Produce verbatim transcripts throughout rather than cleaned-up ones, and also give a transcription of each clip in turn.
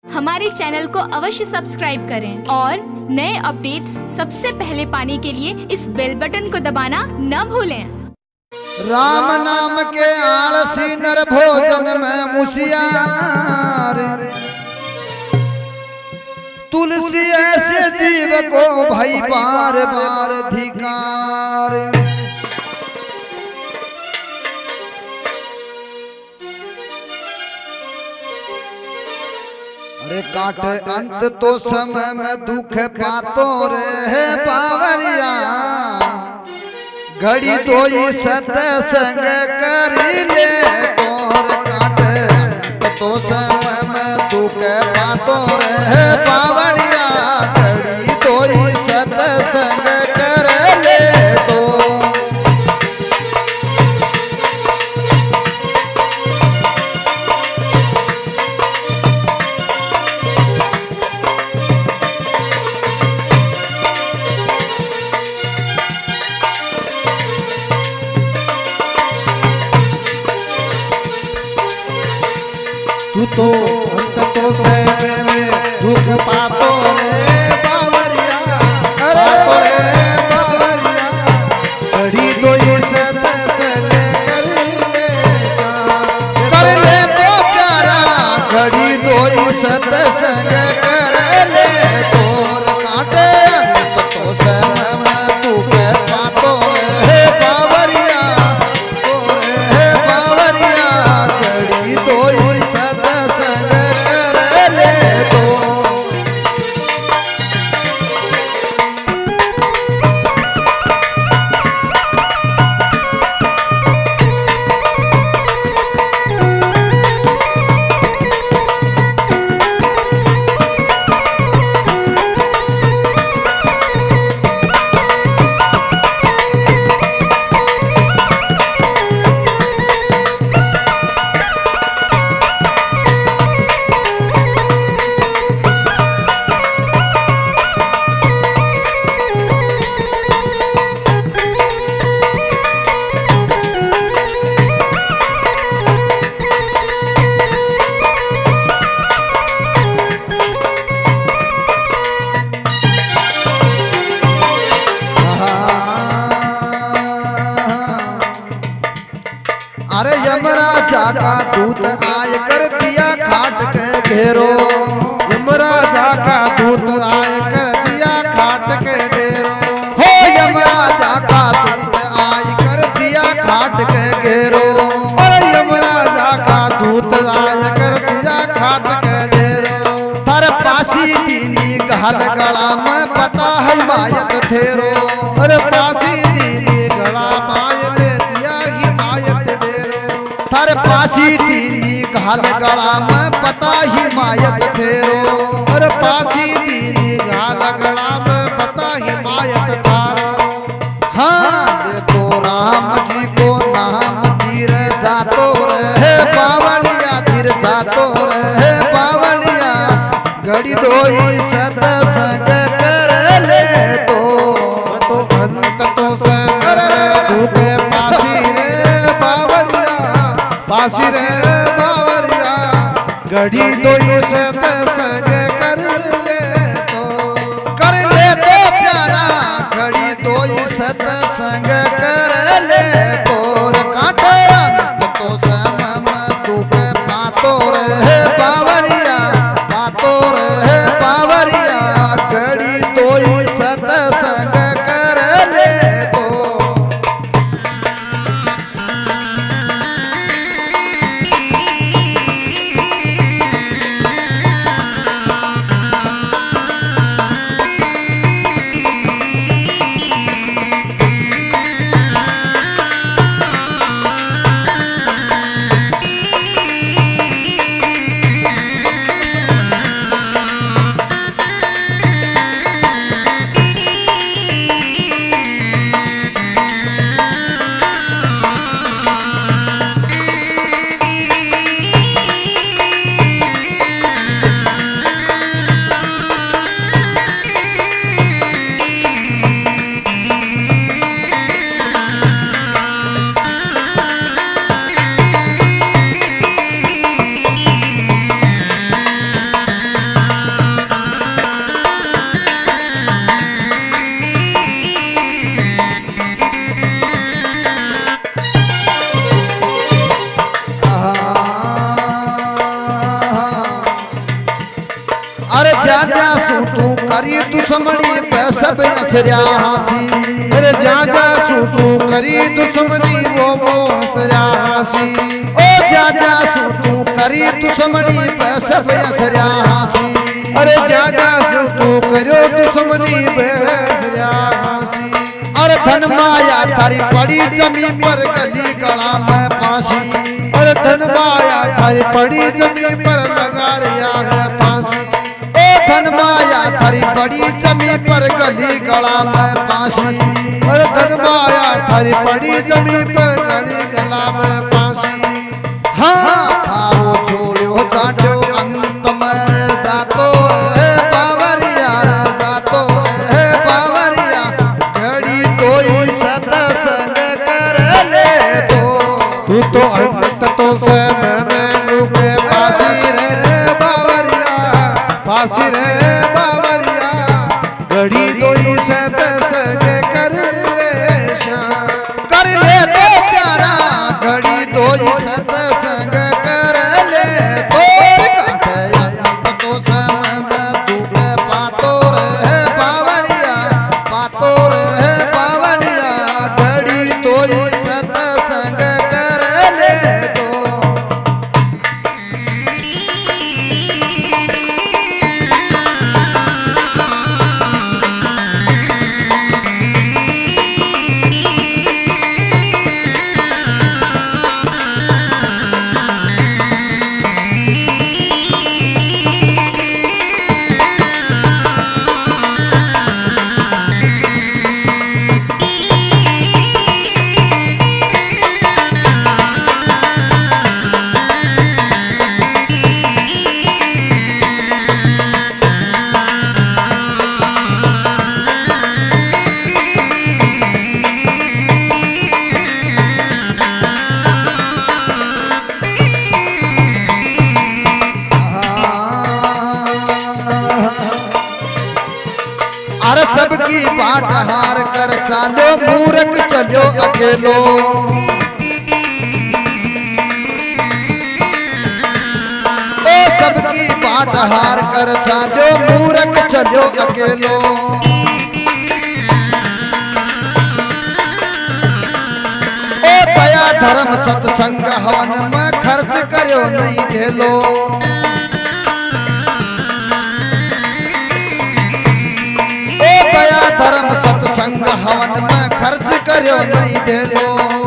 हमारे चैनल को अवश्य सब्सक्राइब करें और नए अपडेट्स सबसे पहले पाने के लिए इस बेल बटन को दबाना न भूलें। राम नाम के आलसी नर भोजन में मुसियार, तुलसी ऐसे जीव को भाई बार बार धिकार। अरे काट अंत तो समय में दुख पातो रे पावरिया, घड़ी तो सत्संग करी ले तोर। काट अंत तो समय में दुख पातो रे पावरिया, घड़ी तो सत्संग कर ले तो। तू तो अंत तो समय में दुख पातो रे बावरिया, पातो रे बावरिया, घड़ी तो ये सत्संग कर ले कर ले तो प्यारा, घड़ी तो सत्संग कर ले तोर। काटे अंत तो समय में दुख पातो रे बावरिया, तोरे बावरिया, घड़ी तो सत्संग कर ले तो। अरे यमराजा का दूत आय कर दिया खाट के घेरो, यमराजा का दूत आय कर दिया खाट के घेरो। हो यमराजा का दूत आय कर दिया खाट के घेरो। और यमराजा का दूत आय कर दिया खाट के घेरो। थर पासी दीनी घाल गला में पता है मायत थेरो। और पासी दीनी गला मायत दिया हिमायत देरो। थर पासी दीनी घाल गला में पता ही मायत थेरो। और पासी दीनी घाल गला में पता हिमायत थारो। हाँ तो राम जी को नाम तीर जातो रहे बावलिया, तीर जातो रहे बावलिया, घड़ी दोई सत्संग कर ले तो। तो अंत तो समय दुख पासी रे बावरिया, पासी रे बावरिया, घड़ी तो सत्संग कर ले तो। कर ले तो प्यारा, घड़ी तो सत्संग कर ले तोर। काटे अंत तो समय में दुख पातो रहे बावरिया, पातो रहे बावरिया, घड़ी तो सत्संग कर ले तो। अरे जा जा सू तू करी दुश्मनी पे सब हंसरिया हंसी। अरे जा जा सू तू करी दुश्मनी वो वो हंसरिया हंसी। ओ जा जा सू तू करी दुश्मनी पे सब हंसरिया हंसी। अरे जा जा सू तू करो दुश्मनी पे हंसरिया हंसी। अरे धन माया तारी पड़ी जमीन पर गली गला में फांसी। अरे धन माया तारी पड़ी जमीन पर लगा रिया है फांसी। ओ धन माया तारी पड़ी जमीन पर गली गला में फांसी। अरे धन माया तारी पड़ी जमीन पर गली गला में फांसी। हाँ थारो छोड़ो चाटो अंत मर जातो है पावरिया रे जातो है पावरिया। घड़ी कोई सत्संग कर ले तो तू तो अंत तो से मैं मैं के फांसी रे बावरिया फांसी रे बावरिया। घड़ी कोई सत्संग कर ले श्याम कर ले तो प्यारा घड़ी कोई सत्संग कर ले तो काटे अंत तो समय में दुख पातो रे पावरिया पातो रे पावरिया। घड़ी कोई सत्संग कर ले तो अरे सबकी बाट हार कर चालो मूर्ख चलो अकेलो। ओ सबकी बाट हार कर चालो मूर्ख चलो अकेलो। ओ दया धर्म सत्संग हवन में खर्च करो नहीं घेलो। धर्म सत्संग हवन में खर्च करो नहीं देलो।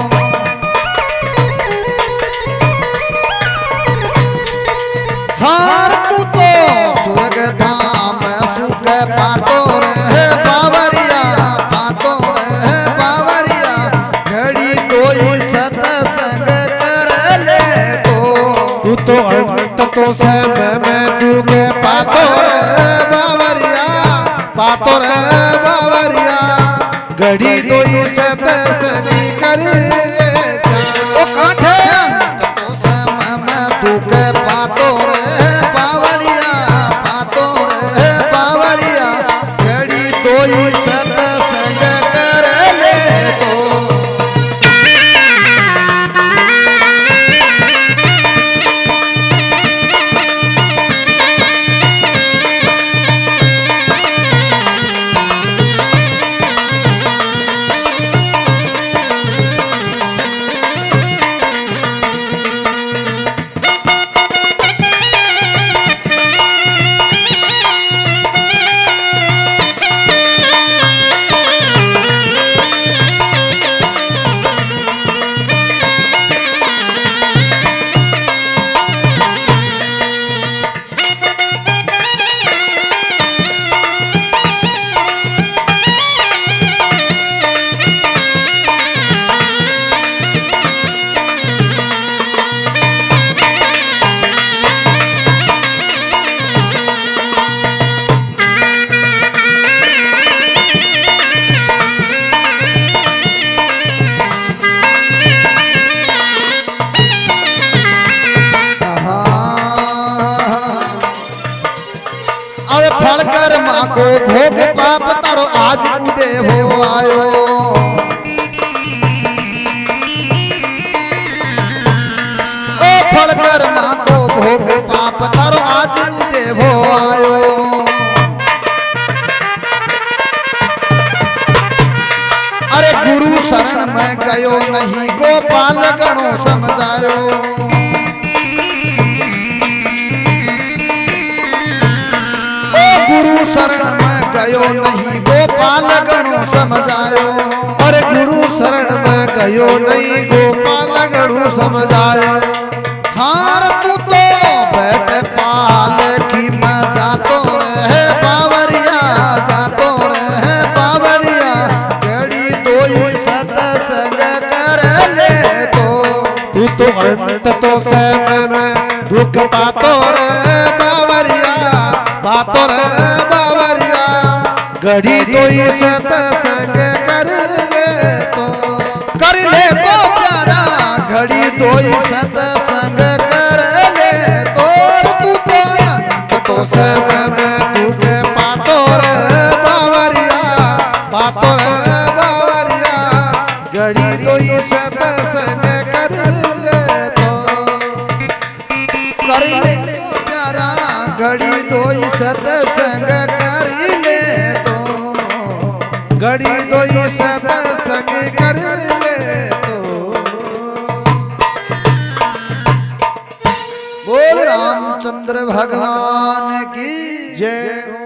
हार तू तो स्वर्ग धाम सुख पातो रे बावरिया पातो रे बावरिया। घड़ी कोई सत्संग कर ले तो तू तो अंत तो से मैं मैं तू के पातो रे बावरिया पातो रे बावरिया। घड़ी कोई सत्संग कर ले ओ काठे अंत तो समय में दुख पातो रे बावरिया पातो रे बावरिया। घड़ी कोई सत्संग कर ले तो को भोग पाप तारो आज उदय हो आयो। ओ फल कर्मा को भोग पाप तारो आज उदय हो आयो। समझायो। गुरु शरण में गयो नहीं गोपाल गणु समझायो। अरे गुरु शरण में गयो नहीं गोपाल गणु समझायो। हार तू तो बैठ पाल की में जातो रहे बावरिया, जातो रहे बावरिया। गड़ी दोई सत्संग कर ले तो तू तो अंत तो समय में दुख पातो रे बावरिया, पातो रे बावरिया। घड़ी दोई सत्संग कर ले तो कर ले तो प्यारा, घड़ी दोई सत्संग कर ले तो। तू तो अंत तो समय में दुख पातो रे बावरिया, पातो रे बावरिया। घड़ी दोई सत्संग कर ले तो कर ले तो प्यारा, घड़ी दोई सत्संग कर ले तो। घड़ी दोई सत्संग कर ले तो। बोल रामचंद्र भगवान की जय हो।